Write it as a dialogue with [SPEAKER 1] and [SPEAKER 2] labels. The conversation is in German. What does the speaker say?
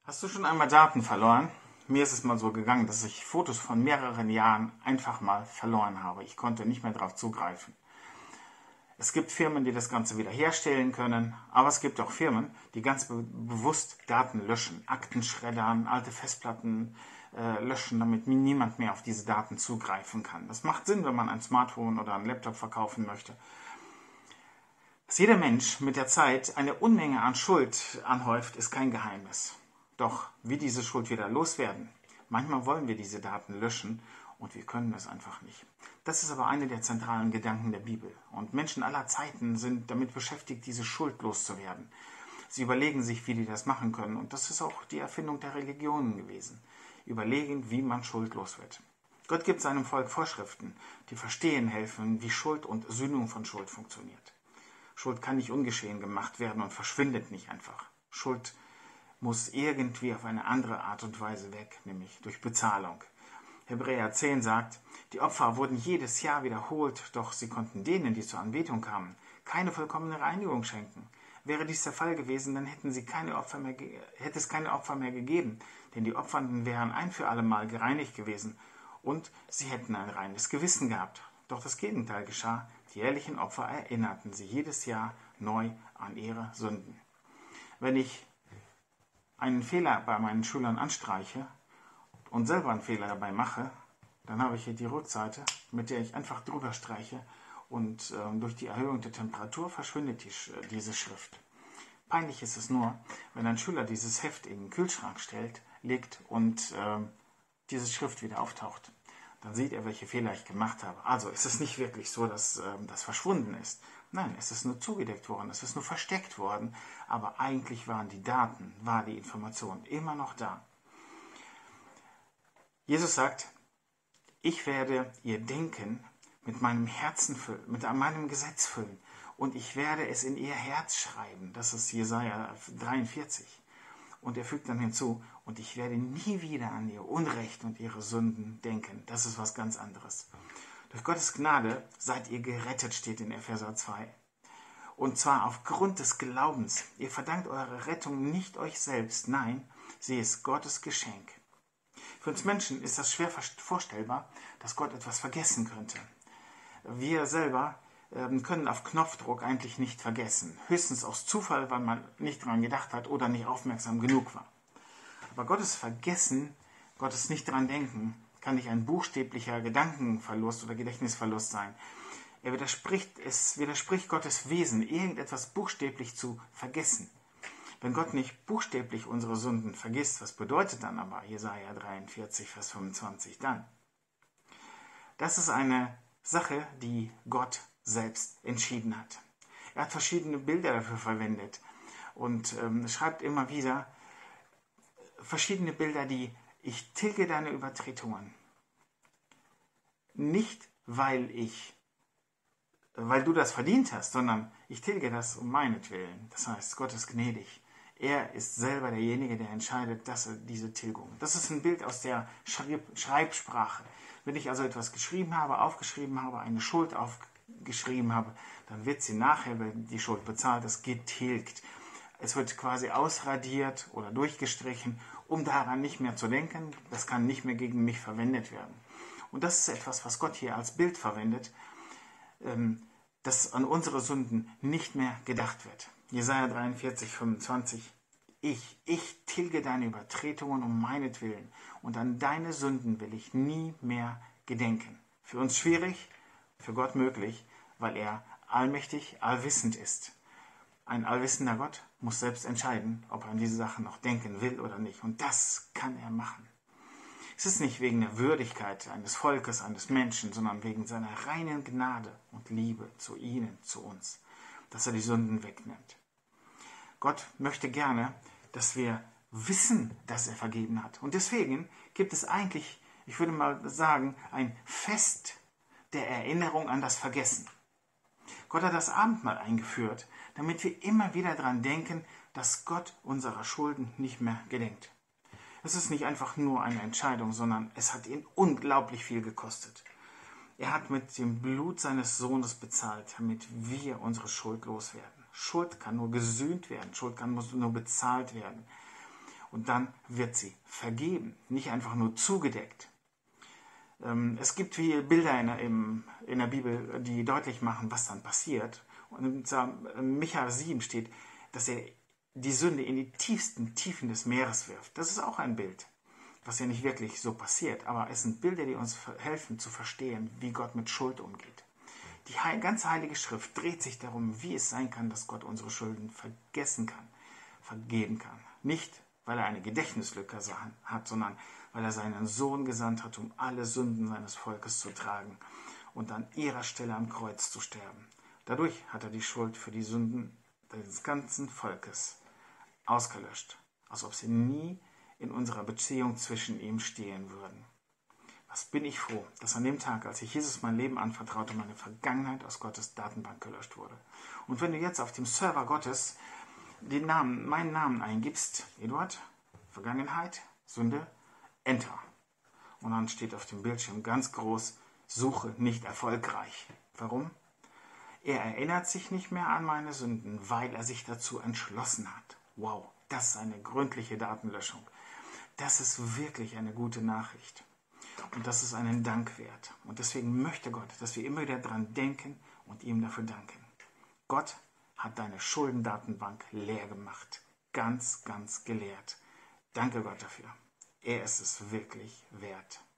[SPEAKER 1] Hast du schon einmal Daten verloren? Mir ist es mal so gegangen, dass ich Fotos von mehreren Jahren einfach mal verloren habe. Ich konnte nicht mehr darauf zugreifen. Es gibt Firmen, die das Ganze wiederherstellen können, aber es gibt auch Firmen, die ganz bewusst Daten löschen, Akten schreddern, alte Festplatten löschen, damit niemand mehr auf diese Daten zugreifen kann. Das macht Sinn, wenn man ein Smartphone oder einen Laptop verkaufen möchte. Dass jeder Mensch mit der Zeit eine Unmenge an Schuld anhäuft, ist kein Geheimnis. Doch wie diese Schuld wieder loswerden? Manchmal wollen wir diese Daten löschen und wir können es einfach nicht. Das ist aber einer der zentralen Gedanken der Bibel. Und Menschen aller Zeiten sind damit beschäftigt, diese Schuld loszuwerden. Sie überlegen sich, wie die das machen können. Und das ist auch die Erfindung der Religionen gewesen. Überlegen, wie man schuldlos wird. Gott gibt seinem Volk Vorschriften, die verstehen helfen, wie Schuld und Sühnung von Schuld funktioniert. Schuld kann nicht ungeschehen gemacht werden und verschwindet nicht einfach. Schuld muss irgendwie auf eine andere Art und Weise weg, nämlich durch Bezahlung. Hebräer 10 sagt, die Opfer wurden jedes Jahr wiederholt, doch sie konnten denen, die zur Anbetung kamen, keine vollkommene Reinigung schenken. Wäre dies der Fall gewesen, dann hätte es keine Opfer mehr gegeben, denn die Opfernden wären ein für alle Mal gereinigt gewesen und sie hätten ein reines Gewissen gehabt. Doch das Gegenteil geschah, die jährlichen Opfer erinnerten sie jedes Jahr neu an ihre Sünden. Wenn ich einen Fehler bei meinen Schülern anstreiche und selber einen Fehler dabei mache, dann habe ich hier die Rückseite, mit der ich einfach drüber streiche und durch die Erhöhung der Temperatur verschwindet diese Schrift. Peinlich ist es nur, wenn ein Schüler dieses Heft in den Kühlschrank legt und diese Schrift wieder auftaucht. Dann sieht er, welche Fehler ich gemacht habe. Also ist es nicht wirklich so, dass das verschwunden ist. Nein, es ist nur zugedeckt worden, es ist nur versteckt worden, aber eigentlich waren die Daten, war die Information immer noch da. Jesus sagt, ich werde ihr Denken mit meinem Herzen füllen, mit meinem Gesetz füllen und ich werde es in ihr Herz schreiben. Das ist Jesaja 43. Und er fügt dann hinzu, und ich werde nie wieder an ihr Unrecht und ihre Sünden denken. Das ist was ganz anderes. Durch Gottes Gnade seid ihr gerettet, steht in Epheser 2. Und zwar aufgrund des Glaubens. Ihr verdankt eure Rettung nicht euch selbst, nein, sie ist Gottes Geschenk. Für uns Menschen ist das schwer vorstellbar, dass Gott etwas vergessen könnte. Wir selber können auf Knopfdruck eigentlich nicht vergessen. Höchstens aus Zufall, weil man nicht daran gedacht hat oder nicht aufmerksam genug war. Aber Gottes Vergessen, Gottes nicht daran denken, kann nicht ein buchstäblicher Gedankenverlust oder Gedächtnisverlust sein. Es widerspricht Gottes Wesen, irgendetwas buchstäblich zu vergessen. Wenn Gott nicht buchstäblich unsere Sünden vergisst, was bedeutet dann aber Jesaja 43, Vers 25 dann? Das ist eine Sache, die Gott selbst entschieden hat. Er hat verschiedene Bilder dafür verwendet und schreibt immer wieder verschiedene Bilder, die ich tilge deine Übertretungen. Nicht, weil du das verdient hast, sondern ich tilge das um meinetwillen. Das heißt, Gott ist gnädig. Er ist selber derjenige, der entscheidet, dass er diese Tilgung. Das ist ein Bild aus der Schreibsprache. Wenn ich also etwas geschrieben habe, aufgeschrieben habe, eine Schuld aufgeschrieben habe, dann wird sie nachher, wenn die Schuld bezahlt ist, getilgt. Es wird quasi ausradiert oder durchgestrichen, um daran nicht mehr zu denken. Das kann nicht mehr gegen mich verwendet werden. Und das ist etwas, was Gott hier als Bild verwendet, dass an unsere Sünden nicht mehr gedacht wird. Jesaja 43, 25. Ich tilge deine Übertretungen um meinetwillen und an deine Sünden will ich nie mehr gedenken. Für uns schwierig, für Gott möglich, weil er allmächtig, allwissend ist. Ein allwissender Gott muss selbst entscheiden, ob er an diese Sachen noch denken will oder nicht. Und das kann er machen. Es ist nicht wegen der Würdigkeit eines Volkes, eines Menschen, sondern wegen seiner reinen Gnade und Liebe zu ihnen, zu uns, dass er die Sünden wegnimmt. Gott möchte gerne, dass wir wissen, dass er vergeben hat. Und deswegen gibt es eigentlich, ich würde mal sagen, ein Fest der Erinnerung an das Vergessen. Gott hat das Abendmahl eingeführt, damit wir immer wieder daran denken, dass Gott unserer Schulden nicht mehr gedenkt. Es ist nicht einfach nur eine Entscheidung, sondern es hat ihn unglaublich viel gekostet. Er hat mit dem Blut seines Sohnes bezahlt, damit wir unsere Schuld loswerden. Schuld kann nur gesühnt werden, Schuld kann nur bezahlt werden. Und dann wird sie vergeben, nicht einfach nur zugedeckt. Es gibt viele Bilder in der Bibel, die deutlich machen, was dann passiert. Und in Micha 7 steht, dass er die Sünde in die tiefsten Tiefen des Meeres wirft. Das ist auch ein Bild, was ja nicht wirklich so passiert. Aber es sind Bilder, die uns helfen zu verstehen, wie Gott mit Schuld umgeht. Die ganze Heilige Schrift dreht sich darum, wie es sein kann, dass Gott unsere Schulden vergessen kann, vergeben kann. Nicht, weil er eine Gedächtnislücke hat, sondern weil er seinen Sohn gesandt hat, um alle Sünden seines Volkes zu tragen und an ihrer Stelle am Kreuz zu sterben. Dadurch hat er die Schuld für die Sünden des ganzen Volkes ausgelöscht, als ob sie nie in unserer Beziehung zwischen ihm stehen würden. Was bin ich froh, dass an dem Tag, als ich Jesus mein Leben anvertraute, meine Vergangenheit aus Gottes Datenbank gelöscht wurde. Und wenn du jetzt auf dem Server Gottes meinen Namen eingibst, Eduard, Vergangenheit, Sünde, Enter. Und dann steht auf dem Bildschirm ganz groß, Suche nicht erfolgreich. Warum? Er erinnert sich nicht mehr an meine Sünden, weil er sich dazu entschlossen hat. Wow, das ist eine gründliche Datenlöschung. Das ist wirklich eine gute Nachricht. Und das ist einen Dank wert. Und deswegen möchte Gott, dass wir immer wieder daran denken und ihm dafür danken. Gott hat deine Schuldendatenbank leer gemacht. Ganz, ganz geleert. Danke Gott dafür. Er ist es wirklich wert.